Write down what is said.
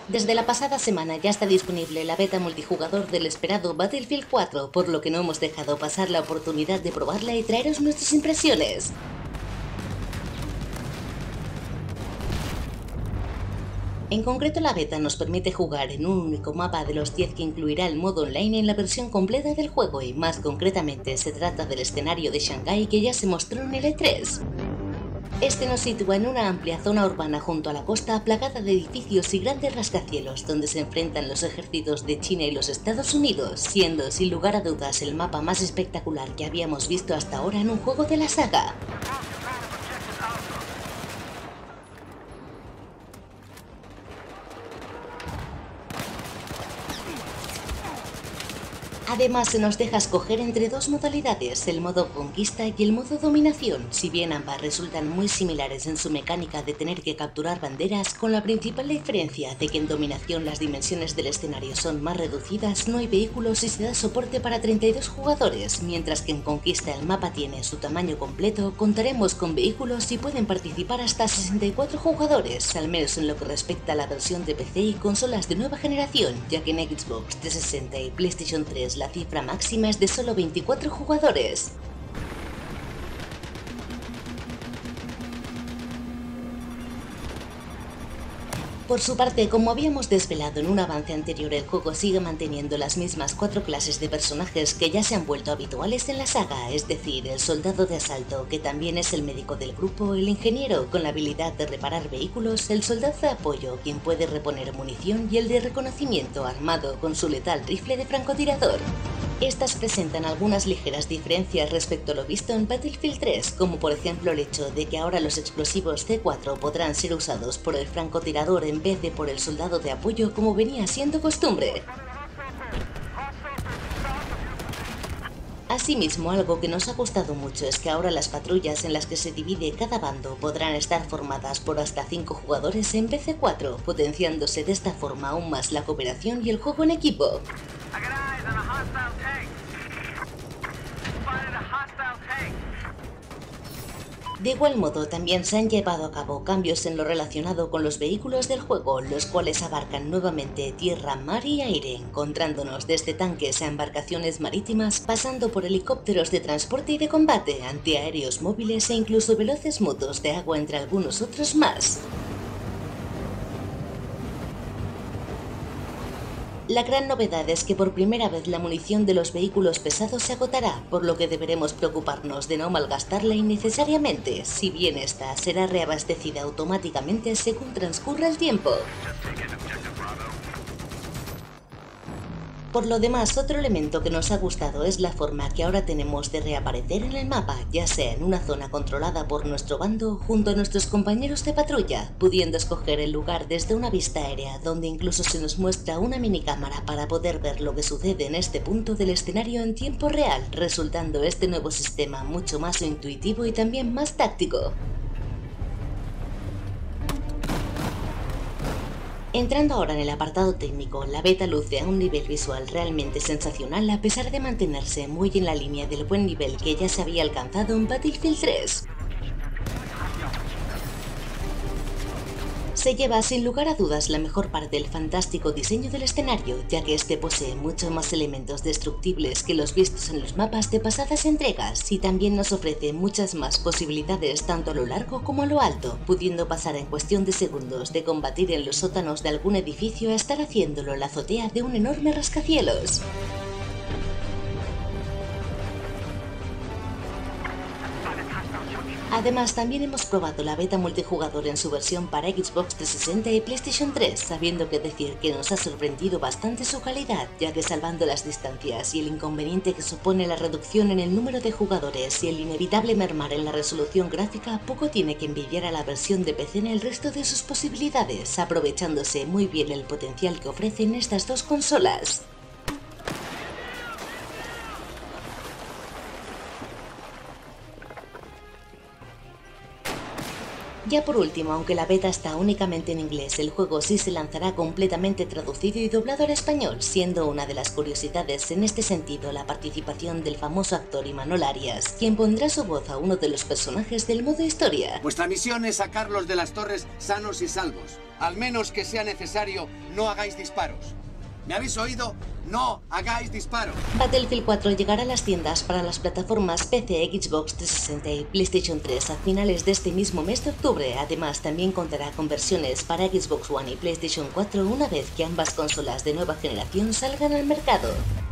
Desde la pasada semana ya está disponible la beta multijugador del esperado Battlefield 4, por lo que no hemos dejado pasar la oportunidad de probarla y traeros nuestras impresiones. En concreto, la beta nos permite jugar en un único mapa de los 10 que incluirá el modo online en la versión completa del juego, y más concretamente se trata del escenario de Shanghái que ya se mostró en el E3. Este nos sitúa en una amplia zona urbana junto a la costa plagada de edificios y grandes rascacielos donde se enfrentan los ejércitos de China y los Estados Unidos, siendo sin lugar a dudas el mapa más espectacular que habíamos visto hasta ahora en un juego de la saga. Además, se nos deja escoger entre dos modalidades, el modo conquista y el modo dominación, si bien ambas resultan muy similares en su mecánica de tener que capturar banderas, con la principal diferencia de que en dominación las dimensiones del escenario son más reducidas, no hay vehículos y se da soporte para 32 jugadores, mientras que en conquista el mapa tiene su tamaño completo, contaremos con vehículos y pueden participar hasta 64 jugadores, al menos en lo que respecta a la versión de PC y consolas de nueva generación, ya que en Xbox 360 y PlayStation 3 la cifra máxima es de solo 24 jugadores. Por su parte, como habíamos desvelado en un avance anterior, el juego sigue manteniendo las mismas 4 clases de personajes que ya se han vuelto habituales en la saga, es decir, el soldado de asalto, que también es el médico del grupo, el ingeniero con la habilidad de reparar vehículos, el soldado de apoyo, quien puede reponer munición, y el de reconocimiento, armado con su letal rifle de francotirador. Estas presentan algunas ligeras diferencias respecto a lo visto en Battlefield 3, como por ejemplo el hecho de que ahora los explosivos C4 podrán ser usados por el francotirador en vez de por el soldado de apoyo, como venía siendo costumbre. Asimismo, algo que nos ha gustado mucho es que ahora las patrullas en las que se divide cada bando podrán estar formadas por hasta 5 jugadores en vez de 4, potenciándose de esta forma aún más la cooperación y el juego en equipo. De igual modo, también se han llevado a cabo cambios en lo relacionado con los vehículos del juego, los cuales abarcan nuevamente tierra, mar y aire, encontrándonos desde tanques a embarcaciones marítimas, pasando por helicópteros de transporte y de combate, antiaéreos móviles e incluso veloces motos de agua, entre algunos otros más. La gran novedad es que por primera vez la munición de los vehículos pesados se agotará, por lo que deberemos preocuparnos de no malgastarla innecesariamente, si bien esta será reabastecida automáticamente según transcurra el tiempo. Por lo demás, otro elemento que nos ha gustado es la forma que ahora tenemos de reaparecer en el mapa, ya sea en una zona controlada por nuestro bando junto a nuestros compañeros de patrulla, pudiendo escoger el lugar desde una vista aérea, donde incluso se nos muestra una minicámara para poder ver lo que sucede en este punto del escenario en tiempo real, resultando este nuevo sistema mucho más intuitivo y también más táctico. Entrando ahora en el apartado técnico, la beta luce a un nivel visual realmente sensacional a pesar de mantenerse muy en la línea del buen nivel que ya se había alcanzado en Battlefield 3. Se lleva sin lugar a dudas la mejor parte del fantástico diseño del escenario, ya que este posee muchos más elementos destructibles que los vistos en los mapas de pasadas entregas, y también nos ofrece muchas más posibilidades tanto a lo largo como a lo alto, pudiendo pasar en cuestión de segundos de combatir en los sótanos de algún edificio a estar haciéndolo en la azotea de un enorme rascacielos. Además, también hemos probado la beta multijugador en su versión para Xbox 360 y PlayStation 3, sabiendo que decir que nos ha sorprendido bastante su calidad, ya que salvando las distancias y el inconveniente que supone la reducción en el número de jugadores y el inevitable mermar en la resolución gráfica, poco tiene que envidiar a la versión de PC en el resto de sus posibilidades, aprovechándose muy bien el potencial que ofrecen estas dos consolas. Ya por último, aunque la beta está únicamente en inglés, el juego sí se lanzará completamente traducido y doblado al español, siendo una de las curiosidades en este sentido la participación del famoso actor Imanol Arias, quien pondrá su voz a uno de los personajes del modo historia. Vuestra misión es sacarlos de las torres sanos y salvos. Al menos que sea necesario, no hagáis disparos. ¿Me habéis oído? ¡No hagáis disparos! Battlefield 4 llegará a las tiendas para las plataformas PC, Xbox 360 y PlayStation 3 a finales de este mismo mes de octubre. Además, también contará con versiones para Xbox One y PlayStation 4 una vez que ambas consolas de nueva generación salgan al mercado.